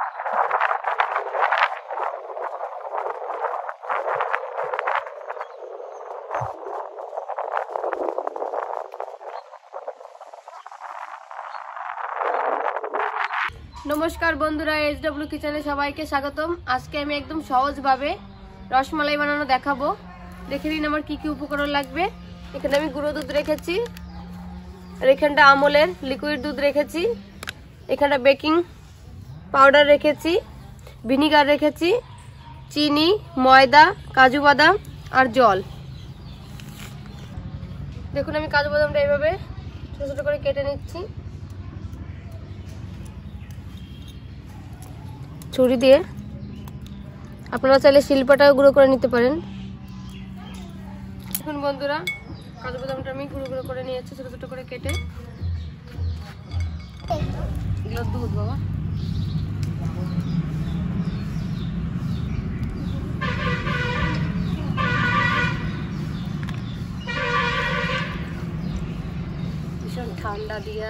नमस्कार बंधुरा एसडब्ल्यू किचेने सबाइके स्वागतम। आज के आमी एकदम सहज भावे रसमालाई बानानो देखाबो। देखे दिन आमार की उपकरण लागबे। एखाने आमी गुঁড়ো दूध रेखेছি, আর এখানটা আমলের লিকুইড দুধ রেখেছি, এখানটা বেকিং পাউডার রেখেছি, ভিনিগার রেখেছি, চিনি, ময়দা, কাজু বাদাম আর জল। দেখুন আমি কাজু বাদামটা এইভাবে ছোট ছোট করে কেটে নিচ্ছি ছুরি দিয়ে। আপনারা চাইলে শিলপাটাও গুঁড়ো করে নিতে পারেন। এখন বন্ধুরা কাজু বাদামটা আমি গুঁড়ো গুঁড়ো করে নিয়েছি ছোট ছোট করে কেটে। এগুলো দুধ বাবা, ভীষণ ঠান্ডা দিয়া।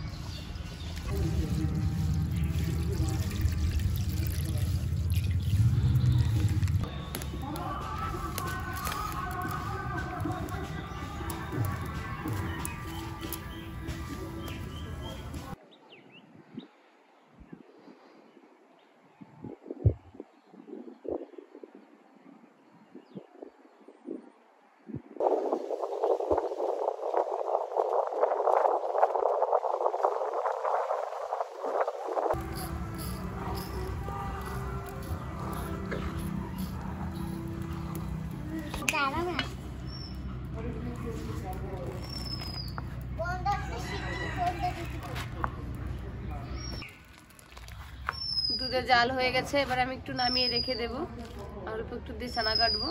দুধের জাল হয়ে গেছে, এবার আমি একটু নামিয়ে রেখে দেব। অল্প একটু দিয়ে ছানা কাটবো।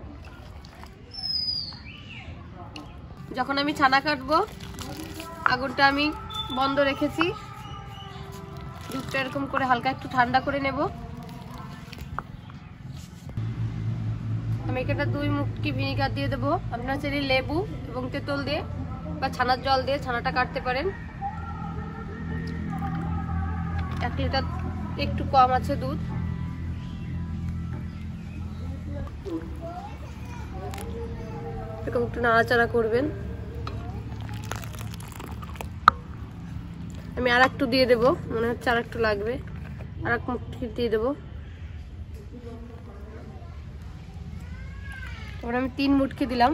যখন আমি ছানা কাটবো আগুনটা আমি বন্ধ রেখেছি। দুধটা এরকম করে হালকা একটু ঠান্ডা করে নেব। আমি এখানে 2 মুটকি ভিনিগার দিয়ে দেবো। আপনারা চাইলে লেবু এবং তেঁতুল দিয়ে বা ছানার জল দিয়ে ছানাটা কাটতে পারেন। 1 লিটার একটু কম আছে দুধ। এরকম একটু নাড়াচাড়া করবেন। আমি আর একটু দিয়ে দেবো, মনে হচ্ছে আর একটু লাগবে। আর এক মুটকি দিয়ে দেবো। এবার আমি 3 মুটকি দিলাম।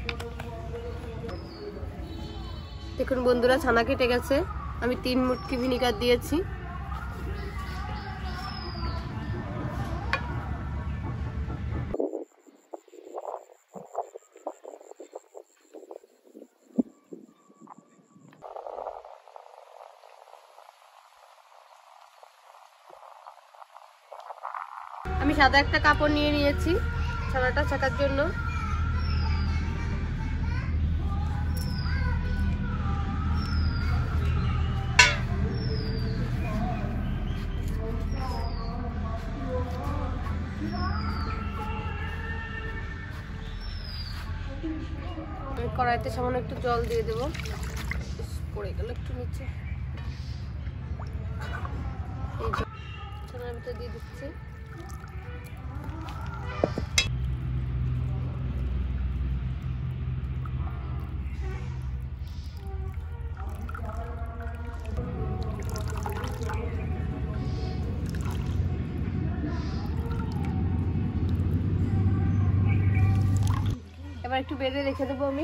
দেখুন বন্ধুরা ছানা কেটে গেছে। আমি 3 মুটকি ভিনিগার দিয়েছি। আমি সাদা একটা কাপড় নিয়ে নিয়েছি ছানাটা ছাকার জন্য। আমি কড়াইতে সামান্য একটু জল দিয়ে দেবো। পড়ে গেল একটু নিচে। এই ছানার ভিতরে দিয়ে দিচ্ছি। এবার একটু বেঁধে রেখে দেবো আমি।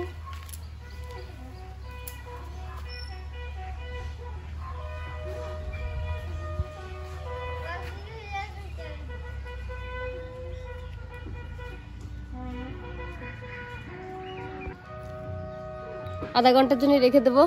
আধা ঘন্টার জন্য রেখে দেবো।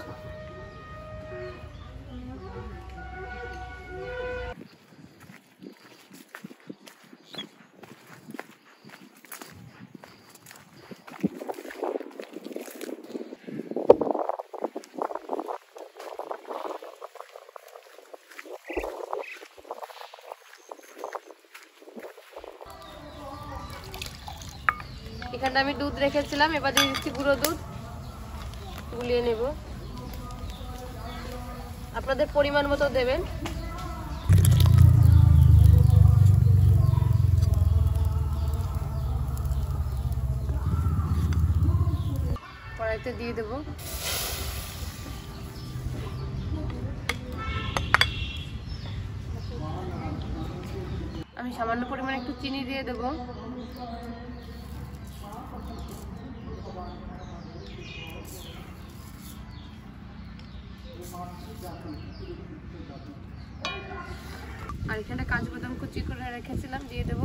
এখানে আমি দুধ রেখেছিলাম, এবার দিয়ে দিচ্ছি গুঁড়ো দুধ। গুলিয়ে নেব। আপনাদের পরিমাণ মতো দেবেন। এতে দিয়ে দেব। আমি সামান্য পরিমাণে একটু চিনি দিয়ে দেব। আর এখানে কাজু বাদাম কুচি করে রেখেছিলাম, দিয়ে দেব।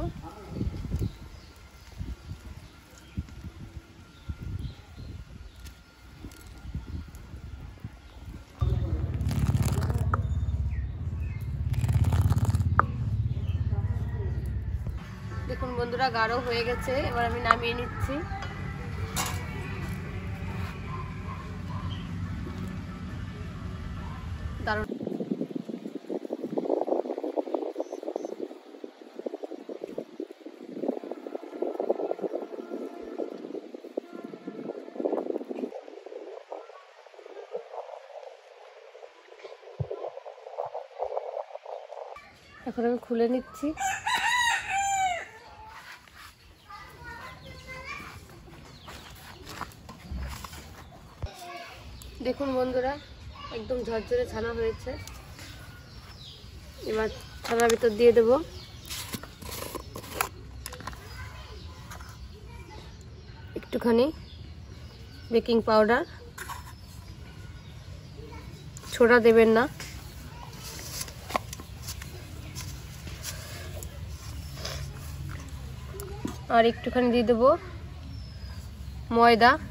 দেখুন বন্ধুরা, গাঢ় হয়ে গেছে। এবার আমি নামিয়ে নিচ্ছি। দারুণ। এখন আমি খুলে নিচ্ছি। দেখুন বন্ধুরা, একদম ঝরঝরে ছানা হয়েছে। এবার ছানার ভিতর দিয়ে দেব একটুখানি বেকিং পাউডার। ছোড়া দেবেন না। আর একটুখানি দিয়ে দেব ময়দা,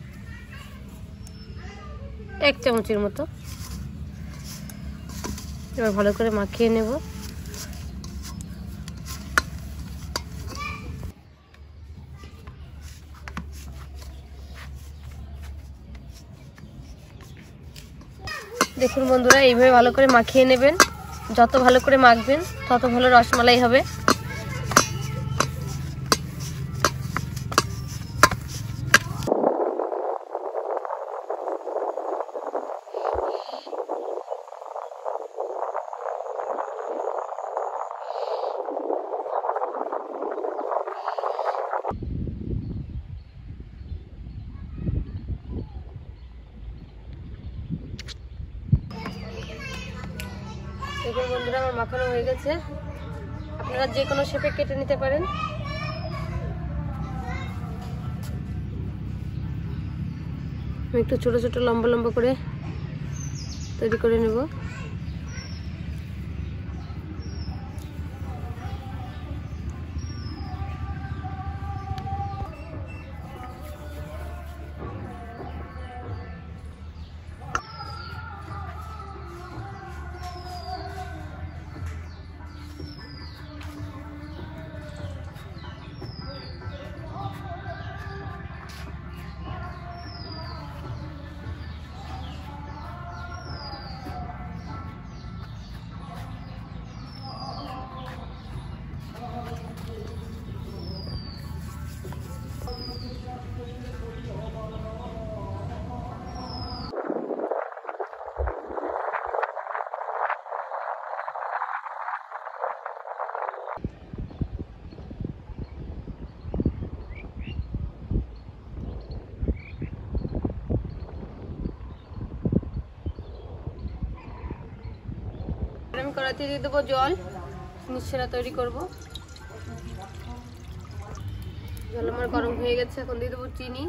1 চামচের মতো। এবার ভালো করে মাখিয়ে নেব। দেখুন বন্ধুরা, এইভাবে ভালো করে মাখিয়ে নেবেন। যত ভালো করে মাখবেন তত ভালো রসমালাই হবে। দেখুন বন্ধুরা, আমার মাখানো হয়ে গেছে। আপনারা যে কোনো শেপে কেটে নিতে পারেন। আমি একটু ছোট ছোট লম্বা লম্বা করে তৈরি করে নেব। আমি কড়াইতে দিয়ে দেবো জল। মিষ্টিটা তৈরি করব। জল আমার গরম হয়ে গেছে। এখন দিয়ে দেবো চিনি।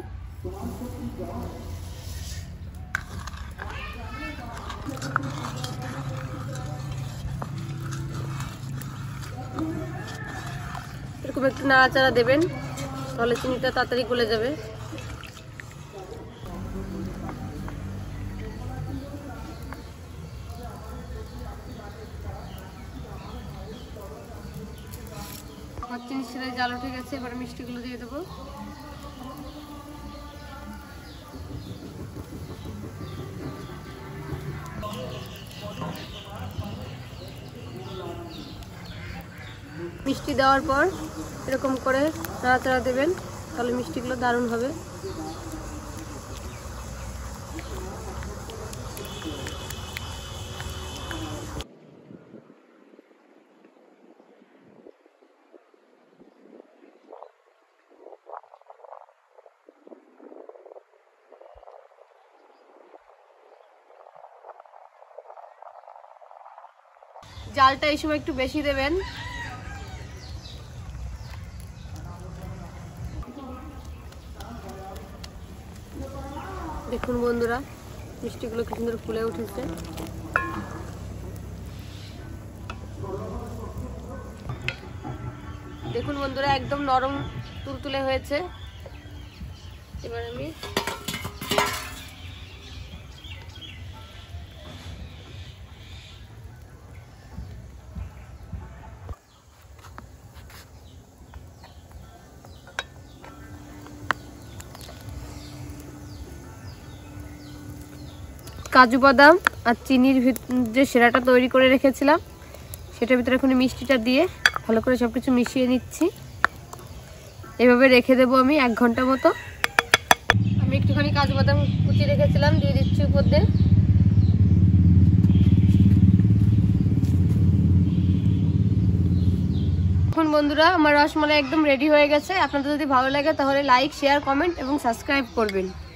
এরকম একটু নাড়াচাড়া দেবেন, তাহলে চিনিটা তাড়াতাড়ি গলে যাবে। আমার চিনির শিরায় জাল উঠে গেছে। এবার মিষ্টিগুলো দিয়ে দেবো। মিষ্টি দেওয়ার পর এরকম করে নাড়াচাড়া দেবেন, তাহলে মিষ্টিগুলো দারুণ হবে। জালটা এই সময় একটু বেশি দেবেন। দেখুন বন্ধুরা, মিষ্টিগুলো কি সুন্দর ফুলে উঠেছে। দেখুন বন্ধুরা, একদম নরম তুলতুলে হয়েছে। এবার আমি কাজু বাদাম আর চিনির যে সেরাটা তৈরি করে রেখেছিলাম সেটার ভিতরে এখন মিষ্টিটা দিয়ে ভালো করে সবকিছু মিশিয়ে নিচ্ছি। এভাবে রেখে দেবো আমি 1 ঘন্টা মতো। আমি একটুখানি কাজু বাদাম কুচি রেখেছিলাম, দিয়ে দিচ্ছি উপর দিয়ে। এখন বন্ধুরা আমার রসমালাই একদম রেডি হয়ে গেছে। আপনাদের যদি ভালো লাগে তাহলে লাইক, শেয়ার, কমেন্ট এবং সাবস্ক্রাইব করবেন।